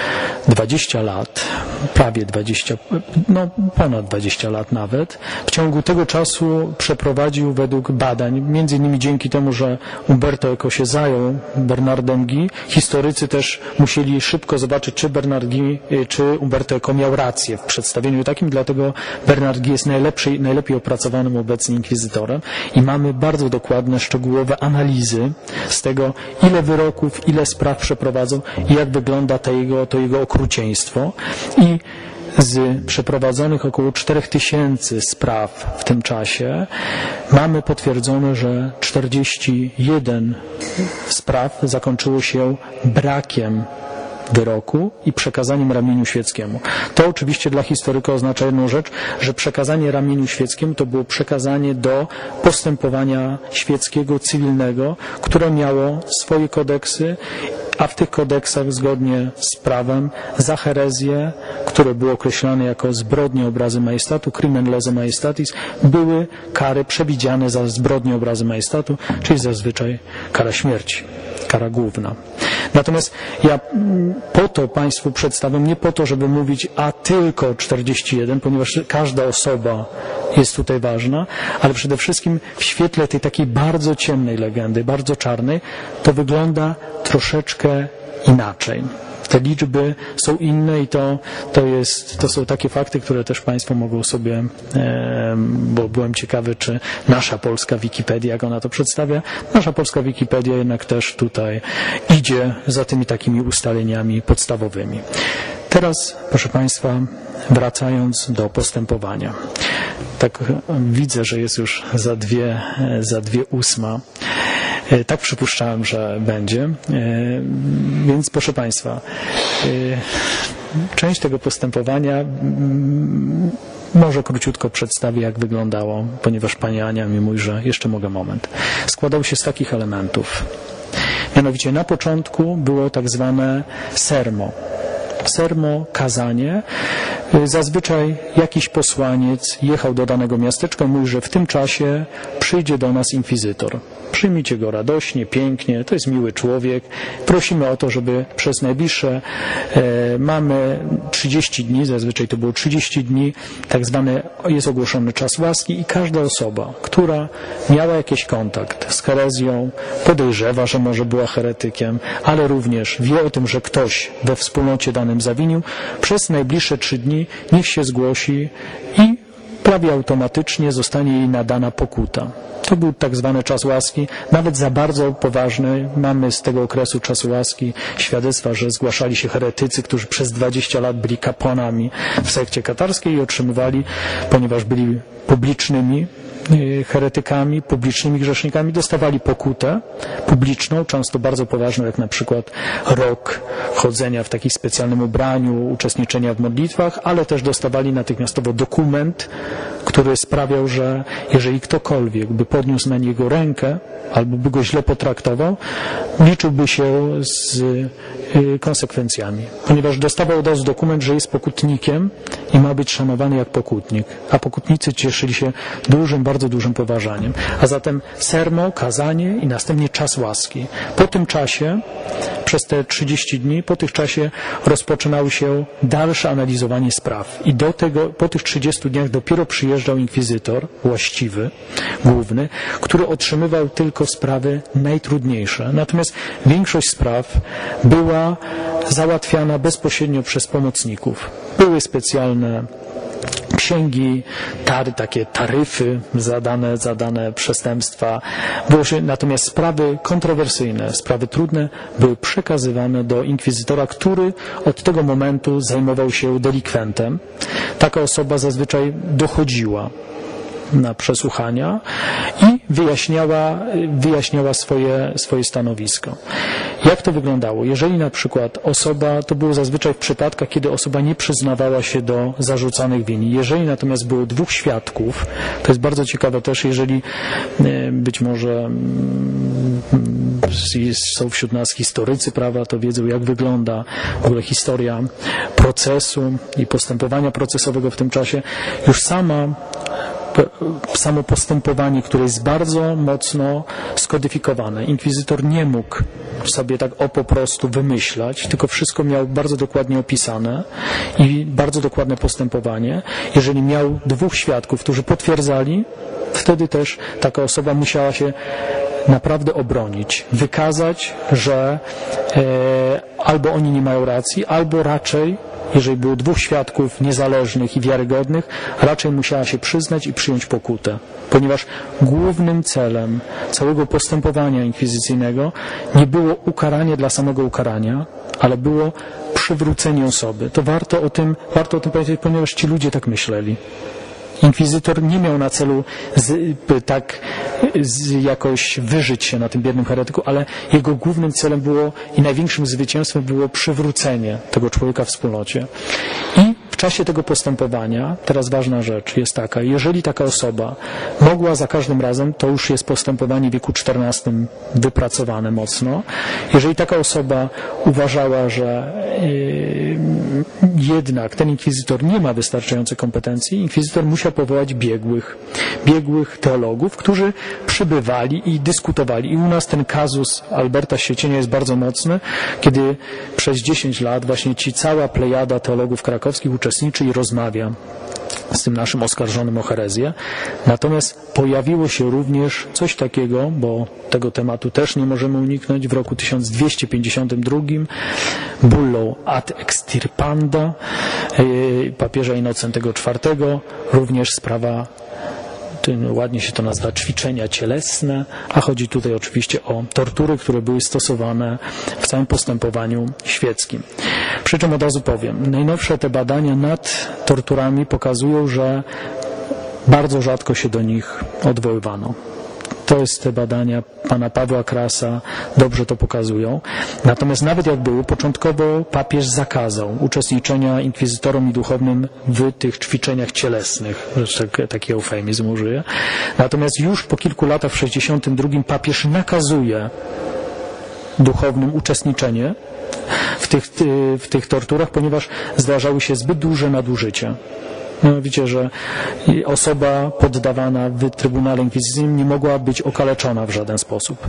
20 lat, prawie 20, no ponad 20 lat nawet. W ciągu tego czasu przeprowadził według badań, między innymi dzięki temu, że Umberto Eco się zajął Bernardem Guy, historycy też musieli szybko zobaczyć, czy Bernard Guy, czy Umberto Eco miał rację w przedstawieniu takim, dlatego Bernard Guy jest najlepiej opracowanym obecnie inkwizytorem i mamy bardzo dokładne, szczegółowe analizy z tego, ile wyroków, ile spraw przeprowadzą i jak wygląda to jego okrucieństwo. I z przeprowadzonych około 4000 spraw w tym czasie mamy potwierdzone, że 41 spraw zakończyło się brakiem wyroku i przekazaniem ramieniu świeckiemu. To oczywiście dla historyka oznacza jedną rzecz, że przekazanie ramieniu świeckiemu to było przekazanie do postępowania świeckiego, cywilnego, które miało swoje kodeksy, a w tych kodeksach zgodnie z prawem za herezję, które były określane jako zbrodnie obrazy majestatu, crimen lese majestatis, były kary przewidziane za zbrodnie obrazy majestatu, czyli zazwyczaj kara śmierci, kara główna. Natomiast ja po to Państwu przedstawiam, nie po to, żeby mówić, a tylko 41, ponieważ każda osoba jest tutaj ważna, ale przede wszystkim w świetle tej takiej bardzo ciemnej legendy, bardzo czarnej, to wygląda troszeczkę inaczej. Te liczby są inne i to są takie fakty, które też Państwo mogą sobie, bo byłem ciekawy, czy nasza polska Wikipedia, jak ona to przedstawia, nasza polska Wikipedia jednak też tutaj idzie za tymi takimi ustaleniami podstawowymi. Teraz, proszę Państwa, wracając do postępowania. Tak widzę, że jest już za 2:08. Tak przypuszczałem, że będzie. Więc proszę Państwa, część tego postępowania może króciutko przedstawię, jak wyglądało, ponieważ Pani Ania mi mówi, że jeszcze mogę moment. Składał się z takich elementów. Mianowicie na początku było tak zwane sermo, kazanie. Zazwyczaj jakiś posłaniec jechał do danego miasteczka i mówi, że w tym czasie przyjdzie do nas inkwizytor. Przyjmijcie go radośnie, pięknie, to jest miły człowiek. Prosimy o to, żeby przez najbliższe, mamy 30 dni, zazwyczaj to było 30 dni, tak zwany jest ogłoszony czas łaski i każda osoba, która miała jakiś kontakt z herezją, podejrzewa, że może była heretykiem, ale również wie o tym, że ktoś we wspólnocie danym zawinił, przez najbliższe 3 dni niech się zgłosi i prawie automatycznie zostanie jej nadana pokuta. To był tak zwany czas łaski, nawet za bardzo poważny. Mamy z tego okresu czasu łaski świadectwa, że zgłaszali się heretycy, którzy przez 20 lat byli kapłanami w sekcie katarskiej i otrzymywali, ponieważ byli publicznymi heretykami, publicznymi grzesznikami, dostawali pokutę publiczną, często bardzo poważną, jak na przykład rok chodzenia w takim specjalnym ubraniu, uczestniczenia w modlitwach, ale też dostawali natychmiastowo dokument, który sprawiał, że jeżeli ktokolwiek by podniósł na niego rękę albo by go źle potraktował, liczyłby się z konsekwencjami, ponieważ dostawał od razu dokument, że jest pokutnikiem i ma być szanowany jak pokutnik, a pokutnicy cieszyli się bardzo dużym poważaniem. A zatem sermo, kazanie i następnie czas łaski. Po tym czasie, przez te 30 dni, po tych czasie rozpoczynało się dalsze analizowanie spraw i po tych 30 dniach dopiero przyjeżdżał inkwizytor właściwy, główny, który otrzymywał tylko sprawy najtrudniejsze. Natomiast większość spraw była załatwiana bezpośrednio przez pomocników. Były specjalne księgi, takie taryfy zadane przestępstwa. Natomiast sprawy kontrowersyjne, sprawy trudne były przekazywane do inkwizytora, który od tego momentu zajmował się delikwentem. Taka osoba zazwyczaj dochodziła na przesłuchania i wyjaśniała swoje stanowisko. Jak to wyglądało? Jeżeli na przykład to było zazwyczaj w przypadkach, kiedy osoba nie przyznawała się do zarzucanych win. Jeżeli natomiast było 2 świadków, to jest bardzo ciekawe też, jeżeli być może są wśród nas historycy prawa, to wiedzą, jak wygląda w ogóle historia procesu i postępowania procesowego w tym czasie. Już samo postępowanie, które jest bardzo mocno skodyfikowane. Inkwizytor nie mógł sobie tak po prostu wymyślać, tylko wszystko miał bardzo dokładnie opisane i bardzo dokładne postępowanie. Jeżeli miał 2 świadków, którzy potwierdzali, wtedy też taka osoba musiała się naprawdę obronić, wykazać, że albo oni nie mają racji, albo raczej, jeżeli było 2 świadków niezależnych i wiarygodnych, raczej musiała się przyznać i przyjąć pokutę. Ponieważ głównym celem całego postępowania inkwizycyjnego nie było ukaranie dla samego ukarania, ale było przywrócenie osoby. To warto o tym powiedzieć, ponieważ ci ludzie tak myśleli. Inkwizytor nie miał na celu jakoś wyżyć się na tym biednym heretyku, ale jego głównym celem było i największym zwycięstwem było przywrócenie tego człowieka w wspólnocie. I w czasie tego postępowania, teraz ważna rzecz jest taka, jeżeli taka osoba mogła za każdym razem, to już jest postępowanie w wieku XIV wypracowane mocno, jeżeli taka osoba uważała, że jednak ten inkwizytor nie ma wystarczającej kompetencji, inkwizytor musiał powołać biegłych teologów, którzy przybywali i dyskutowali. I u nas ten kazus Alberta Siecienia jest bardzo mocny, kiedy przez 10 lat właśnie cała plejada teologów krakowskich uczestniczy i rozmawia z tym naszym oskarżonym o herezję. Natomiast pojawiło się również coś takiego, bo tego tematu też nie możemy uniknąć, w roku 1252 bullą ad extirpanda papieża Innocentego IV, również sprawa, ładnie się to nazywa, ćwiczenia cielesne, a chodzi tutaj oczywiście o tortury, które były stosowane w całym postępowaniu świeckim. Przy czym od razu powiem, najnowsze te badania nad torturami pokazują, że bardzo rzadko się do nich odwoływano. To jest te badania pana Pawła Krasa, dobrze to pokazują. Natomiast nawet jak było, początkowo papież zakazał uczestniczenia inkwizytorom i duchownym w tych ćwiczeniach cielesnych, taki eufemizm użyję. Natomiast już po kilku latach, w 62 papież nakazuje duchownym uczestniczenie w tych torturach, ponieważ zdarzały się zbyt duże nadużycia. Mianowicie, że osoba poddawana w Trybunale Inkwizycyjnym nie mogła być okaleczona w żaden sposób.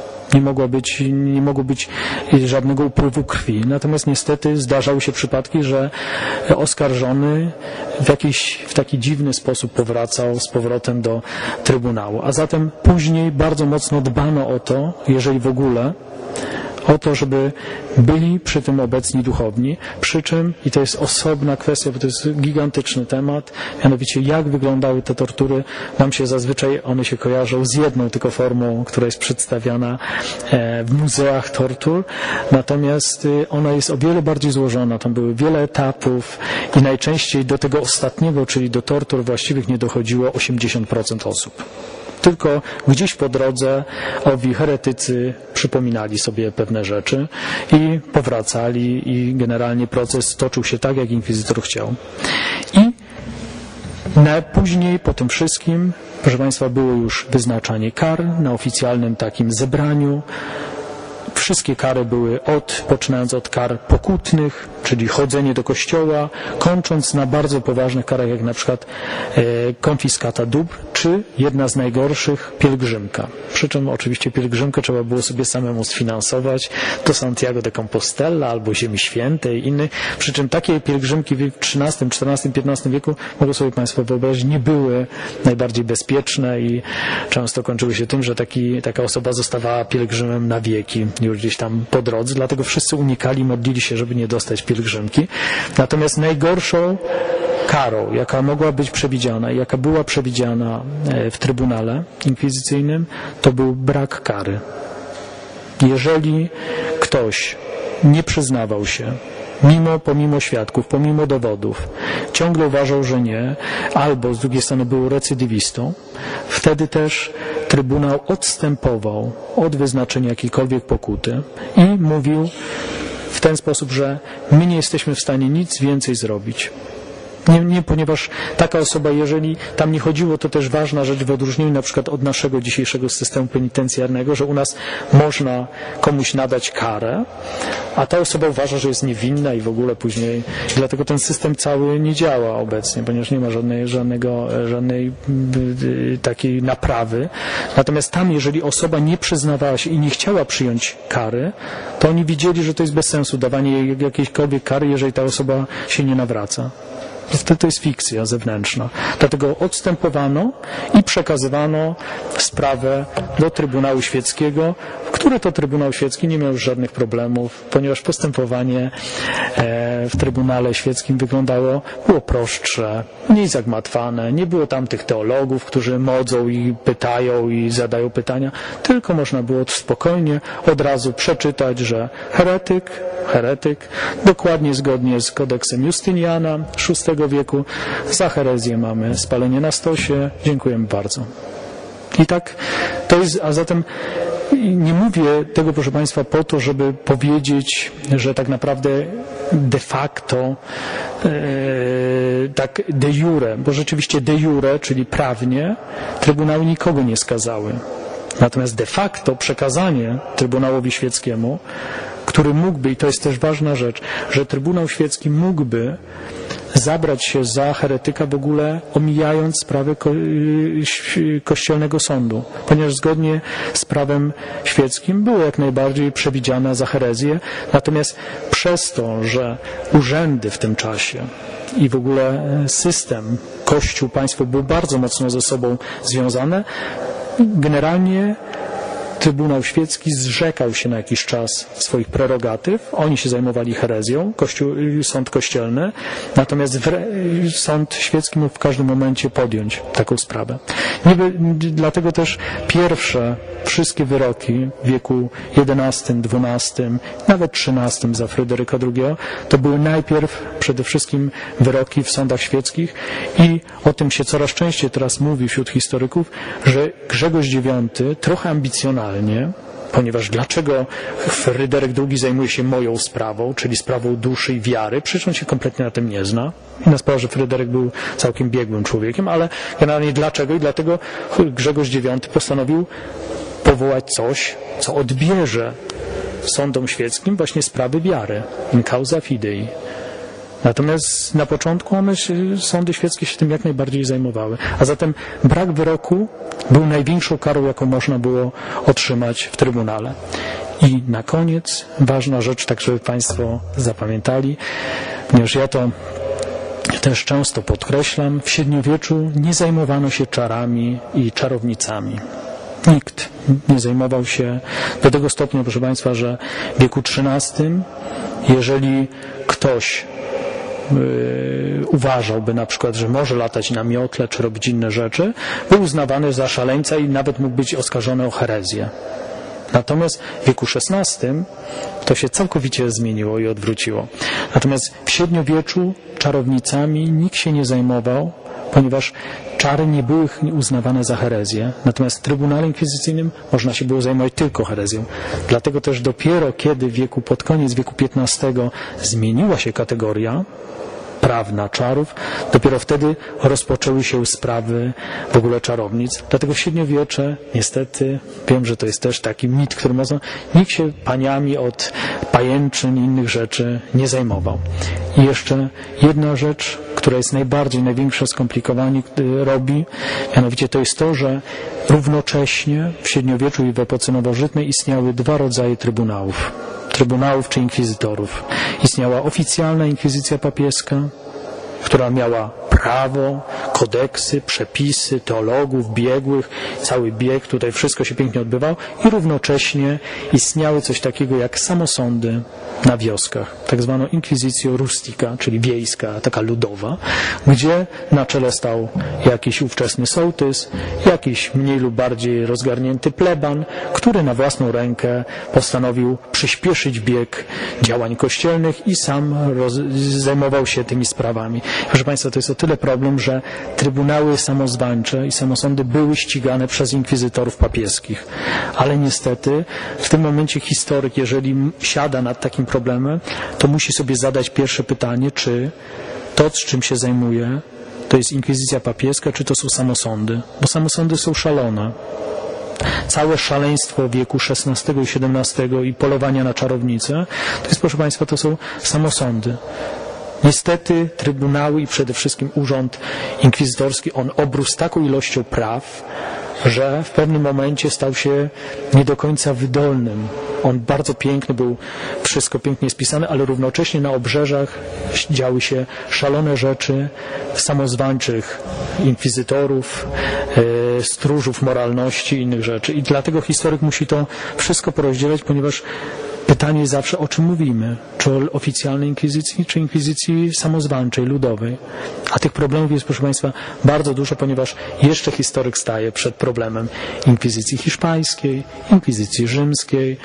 Nie mogło być żadnego upływu krwi. Natomiast niestety zdarzały się przypadki, że oskarżony w taki dziwny sposób powracał z powrotem do Trybunału. A zatem później bardzo mocno dbano o to, jeżeli w ogóle, o to, żeby byli przy tym obecni duchowni, przy czym, i to jest osobna kwestia, bo to jest gigantyczny temat, mianowicie jak wyglądały te tortury, nam się zazwyczaj one się kojarzą z jedną tylko formą, która jest przedstawiana w muzeach tortur, natomiast ona jest o wiele bardziej złożona, tam były wiele etapów i najczęściej do tego ostatniego, czyli do tortur właściwych nie dochodziło 80% osób. Tylko gdzieś po drodze owi heretycy przypominali sobie pewne rzeczy i powracali i generalnie proces toczył się tak, jak inkwizytor chciał. I później po tym wszystkim, proszę Państwa, było już wyznaczanie kar na oficjalnym takim zebraniu. Wszystkie kary były poczynając od kar pokutnych, czyli chodzenie do kościoła, kończąc na bardzo poważnych karach, jak na przykład konfiskata dóbr, czy jedna z najgorszych, pielgrzymka. Przy czym oczywiście pielgrzymkę trzeba było sobie samemu sfinansować do Santiago de Compostela albo Ziemi Świętej i innych. Przy czym takie pielgrzymki w XIII, XIV, XV wieku, mogą sobie Państwo wyobrazić, nie były najbardziej bezpieczne i często kończyły się tym, że taka osoba zostawała pielgrzymem na wieki, już gdzieś tam po drodze. Dlatego wszyscy unikali, modlili się, żeby nie dostać pielgrzymki. Natomiast najgorszą karą, jaka mogła być przewidziana i jaka była przewidziana w Trybunale Inkwizycyjnym, to był brak kary. Jeżeli ktoś nie przyznawał się, pomimo świadków, pomimo dowodów, ciągle uważał, że nie, albo z drugiej strony był recydywistą, wtedy też Trybunał odstępował od wyznaczenia jakiejkolwiek pokuty i mówił w ten sposób, że my nie jesteśmy w stanie nic więcej zrobić. Ponieważ taka osoba, jeżeli tam nie chodziło, to też ważna rzecz w odróżnieniu na przykład od naszego dzisiejszego systemu penitencjarnego, że u nas można komuś nadać karę, a ta osoba uważa, że jest niewinna i w ogóle później, dlatego ten system cały nie działa obecnie, ponieważ nie ma żadnej takiej naprawy. Natomiast tam, jeżeli osoba nie przyznawała się i nie chciała przyjąć kary, to oni widzieli, że to jest bez sensu dawanie jej jakiejkolwiek kary, jeżeli ta osoba się nie nawraca. Wtedy to jest fikcja zewnętrzna. Dlatego odstępowano i przekazywano sprawę do Trybunału Świeckiego, w który to Trybunał Świecki nie miał już żadnych problemów, ponieważ postępowanie w Trybunale Świeckim było prostsze, mniej zagmatwane, nie było tam tych teologów, którzy modzą i pytają i zadają pytania, tylko można było spokojnie od razu przeczytać, że heretyk, dokładnie zgodnie z kodeksem Justyniana VI wieku, za herezję mamy spalenie na stosie, dziękujemy bardzo. I tak to jest, a zatem nie mówię tego, proszę Państwa, po to, żeby powiedzieć, że tak naprawdę de facto, tak de jure, bo rzeczywiście de jure, czyli prawnie, Trybunały nikogo nie skazały. Natomiast de facto przekazanie Trybunałowi Świeckiemu, który mógłby, i to jest też ważna rzecz, że Trybunał Świecki mógłby zabrać się za heretyka w ogóle omijając sprawę kościelnego sądu, ponieważ zgodnie z prawem świeckim było jak najbardziej przewidziane za herezję, natomiast przez to, że urzędy w tym czasie i w ogóle system, Kościół, państwo były bardzo mocno ze sobą związane, generalnie Trybunał Świecki zrzekał się na jakiś czas swoich prerogatyw. Oni się zajmowali herezją, sąd kościelny, natomiast sąd świecki mógł w każdym momencie podjąć taką sprawę. Dlatego też pierwsze wszystkie wyroki w wieku XI, XII, nawet XIII za Fryderyka II, to były najpierw przede wszystkim wyroki w sądach świeckich i o tym się coraz częściej teraz mówi wśród historyków, że Grzegorz IX trochę ambicjonalnie, ponieważ dlaczego Fryderyk II zajmuje się moją sprawą, czyli sprawą duszy i wiary, przecież on się kompletnie na tym nie zna. Inna sprawa, że Fryderyk był całkiem biegłym człowiekiem, ale generalnie dlaczego? I dlatego Grzegorz IX postanowił powołać coś, co odbierze sądom świeckim właśnie sprawy wiary, in causa fidei. Natomiast na początku sądy świeckie się tym jak najbardziej zajmowały. A zatem brak wyroku był największą karą, jaką można było otrzymać w Trybunale. I na koniec ważna rzecz, tak żeby Państwo zapamiętali, ponieważ ja to też często podkreślam, w średniowieczu nie zajmowano się czarami i czarownicami. Nikt nie zajmował się do tego stopnia, proszę Państwa, że w wieku XIII, jeżeli ktoś uważałby na przykład, że może latać na miotle czy robić inne rzeczy, był uznawany za szaleńca i nawet mógł być oskarżony o herezję. Natomiast w wieku XVI to się całkowicie zmieniło i odwróciło. Natomiast w średniowieczu czarownicami nikt się nie zajmował, ponieważ czary nie były uznawane za herezję. Natomiast w Trybunale Inkwizycyjnym można się było zajmować tylko herezją. Dlatego też dopiero kiedy pod koniec wieku XV zmieniła się kategoria prawna czarów, dopiero wtedy rozpoczęły się sprawy w ogóle czarownic. Dlatego w średniowiecze, niestety, wiem, że to jest też taki mit, który nikt się paniami od pajęczyn i innych rzeczy nie zajmował. I jeszcze jedna rzecz, która jest największe skomplikowanie robi, mianowicie to jest to, że równocześnie w średniowieczu i w epoce nowożytnej istniały dwa rodzaje trybunałów czy inkwizytorów. Istniała oficjalna inkwizycja papieska, która miała prawo kodeksy, przepisy, teologów, biegłych, cały bieg, tutaj wszystko się pięknie odbywało i równocześnie istniały coś takiego jak samosądy na wioskach, tak zwaną inkwizycją rustica, czyli wiejska, taka ludowa, gdzie na czele stał jakiś ówczesny sołtys, jakiś mniej lub bardziej rozgarnięty pleban, który na własną rękę postanowił przyspieszyć bieg działań kościelnych i sam zajmował się tymi sprawami. Proszę Państwa, to jest o tyle problem, że trybunały samozwańcze i samosądy były ścigane przez inkwizytorów papieskich, ale niestety w tym momencie historyk, jeżeli siada nad takim problemem, to musi sobie zadać pierwsze pytanie, czy to, z czym się zajmuje, to jest inkwizycja papieska, czy to są samosądy, bo samosądy są szalone. Całe szaleństwo wieku XVI i XVII i polowania na czarownice, to jest, proszę Państwa, to są samosądy. Niestety trybunały i przede wszystkim urząd inkwizytorski, on obrósł taką ilością praw, że w pewnym momencie stał się nie do końca wydolnym. On bardzo piękny był, wszystko pięknie spisane, ale równocześnie na obrzeżach działy się szalone rzeczy samozwańczych inkwizytorów, stróżów moralności i innych rzeczy. I dlatego historyk musi to wszystko porozdzielać, ponieważ pytanie jest zawsze, o czym mówimy. Czy o oficjalnej inkwizycji, czy inkwizycji samozwańczej, ludowej. A tych problemów jest, proszę Państwa, bardzo dużo, ponieważ jeszcze historyk staje przed problemem inkwizycji hiszpańskiej, inkwizycji rzymskiej,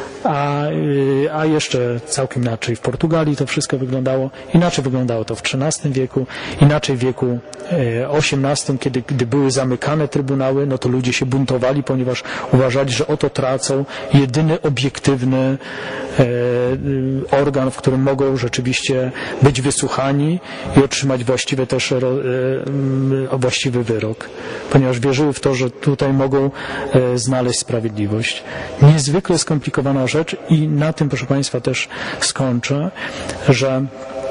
a jeszcze całkiem inaczej w Portugalii to wszystko wyglądało. Inaczej wyglądało to w XIII wieku, inaczej w wieku XVIII, gdy były zamykane trybunały, no to ludzie się buntowali, ponieważ uważali, że oto tracą jedyny obiektywny organ, w którym mogą rzeczywiście być wysłuchani i otrzymać właściwy też właściwy wyrok, ponieważ wierzyły w to, że tutaj mogą znaleźć sprawiedliwość. Niezwykle skomplikowana rzecz i na tym, proszę Państwa, też skończę, że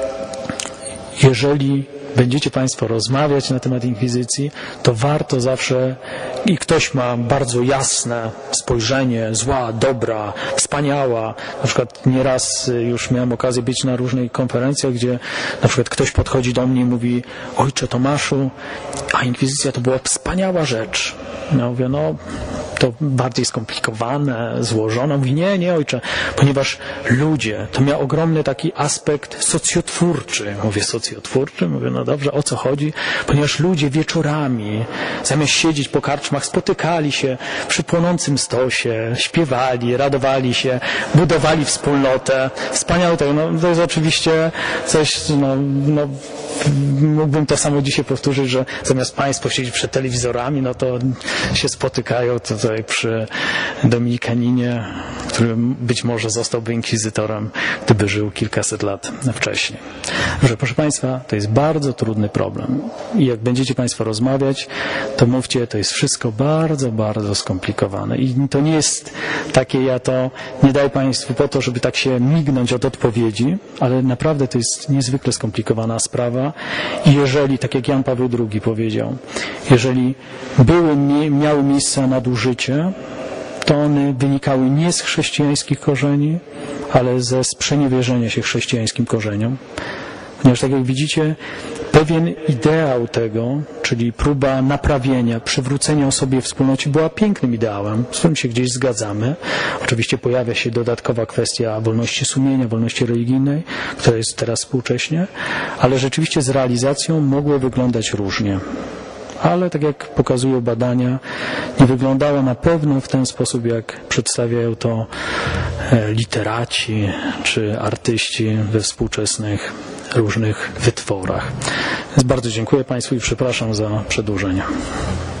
jeżeli będziecie Państwo rozmawiać na temat inkwizycji, to warto zawsze, i ktoś ma bardzo jasne spojrzenie, zła, dobra, wspaniała. Na przykład nieraz już miałem okazję być na różnych konferencjach, gdzie na przykład ktoś podchodzi do mnie i mówi: ojcze Tomaszu, a inkwizycja to była wspaniała rzecz. Ja mówię, no to bardziej skomplikowane, złożone. Mówi, nie ojcze, ponieważ ludzie, to miał ogromny taki aspekt socjotwórczy. Mówię, socjotwórczy? Mówię, no dobrze, o co chodzi? Ponieważ ludzie wieczorami, zamiast siedzieć po karczmach, spotykali się przy płonącym stosie, śpiewali, radowali się, budowali wspólnotę. Wspaniałe to, no, to jest oczywiście coś, no mógłbym to samo dzisiaj powtórzyć, że zamiast Państwo siedzieć przed telewizorami, no to się spotykają tutaj przy Dominikaninie, który być może zostałby inkwizytorem, gdyby żył kilkaset lat wcześniej. Że, proszę Państwa, to jest bardzo trudny problem. I jak będziecie Państwo rozmawiać, to mówcie, to jest wszystko bardzo, bardzo skomplikowane. I to nie jest takie, ja to nie daję Państwu po to, żeby tak się mignąć od odpowiedzi, ale naprawdę to jest niezwykle skomplikowana sprawa. I jeżeli, tak jak Jan Paweł II powiedział, jeżeli miały miejsce nadużycie, to one wynikały nie z chrześcijańskich korzeni, ale ze sprzeniewierzenia się chrześcijańskim korzeniom. Ponieważ, tak jak widzicie, pewien ideał tego, czyli próba naprawienia, przywrócenia osobie wspólnocie była pięknym ideałem, z którym się gdzieś zgadzamy. Oczywiście pojawia się dodatkowa kwestia wolności sumienia, wolności religijnej, która jest teraz współcześnie, ale rzeczywiście z realizacją mogło wyglądać różnie. Ale tak jak pokazują badania, nie wyglądało na pewno w ten sposób, jak przedstawiają to literaci czy artyści we współczesnych różnych wytworach. Więc bardzo dziękuję Państwu i przepraszam za przedłużenie.